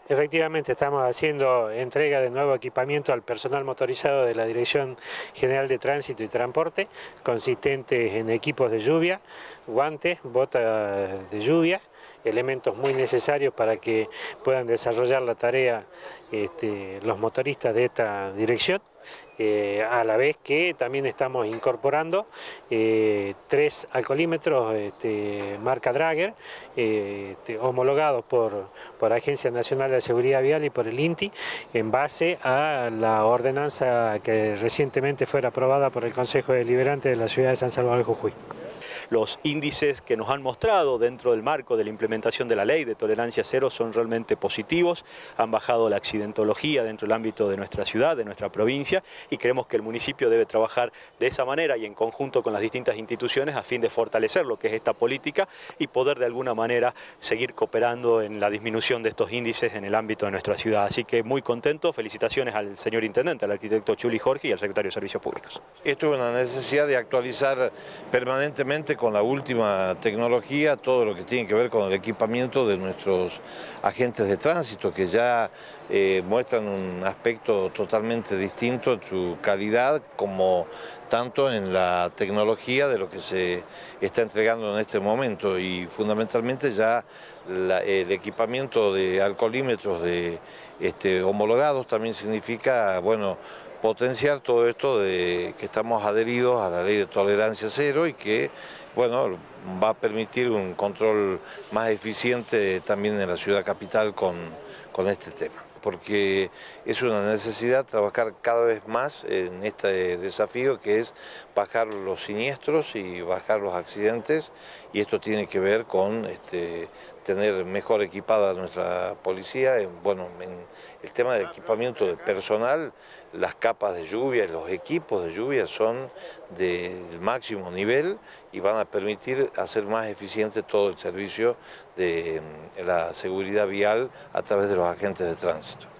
Efectivamente, estamos haciendo entrega de nuevo equipamiento al personal motorizado de la Dirección General de Tránsito y Transporte, consistentes en equipos de lluvia, guantes, botas de lluvia, elementos muy necesarios para que puedan desarrollar la tarea los motoristas de esta dirección. A la vez que también estamos incorporando 3 alcoholímetros marca Drager, homologados por Agencia Nacional de Seguridad Vial y por el INTI, en base a la ordenanza que recientemente fue aprobada por el Consejo Deliberante de la ciudad de San Salvador de Jujuy. Los índices que nos han mostrado dentro del marco de la implementación de la ley de tolerancia cero son realmente positivos, han bajado la accidentología dentro del ámbito de nuestra ciudad, de nuestra provincia, y creemos que el municipio debe trabajar de esa manera y en conjunto con las distintas instituciones a fin de fortalecer lo que es esta política y poder de alguna manera seguir cooperando en la disminución de estos índices en el ámbito de nuestra ciudad. Así que muy contento, felicitaciones al señor Intendente, al arquitecto Chuli Jorge y al secretario de Servicios Públicos. Esto es una necesidad de actualizar permanentemente con la última tecnología todo lo que tiene que ver con el equipamiento de nuestros agentes de tránsito, que ya muestran un aspecto totalmente distinto en su calidad, como tanto en la tecnología de lo que se está entregando en este momento, y fundamentalmente ya el equipamiento de alcoholímetros homologados también significa, bueno, potenciar todo esto de que estamos adheridos a la ley de tolerancia cero y que, bueno, va a permitir un control más eficiente también en la ciudad capital con este tema. Porque es una necesidad trabajar cada vez más en este desafío, que es bajar los siniestros y bajar los accidentes, y esto tiene que ver con tener mejor equipada nuestra policía. Bueno, en el tema del equipamiento del personal, las capas de lluvia y los equipos de lluvia son del máximo nivel y van a permitir hacer más eficiente todo el servicio de la seguridad vial a través de los agentes de tránsito.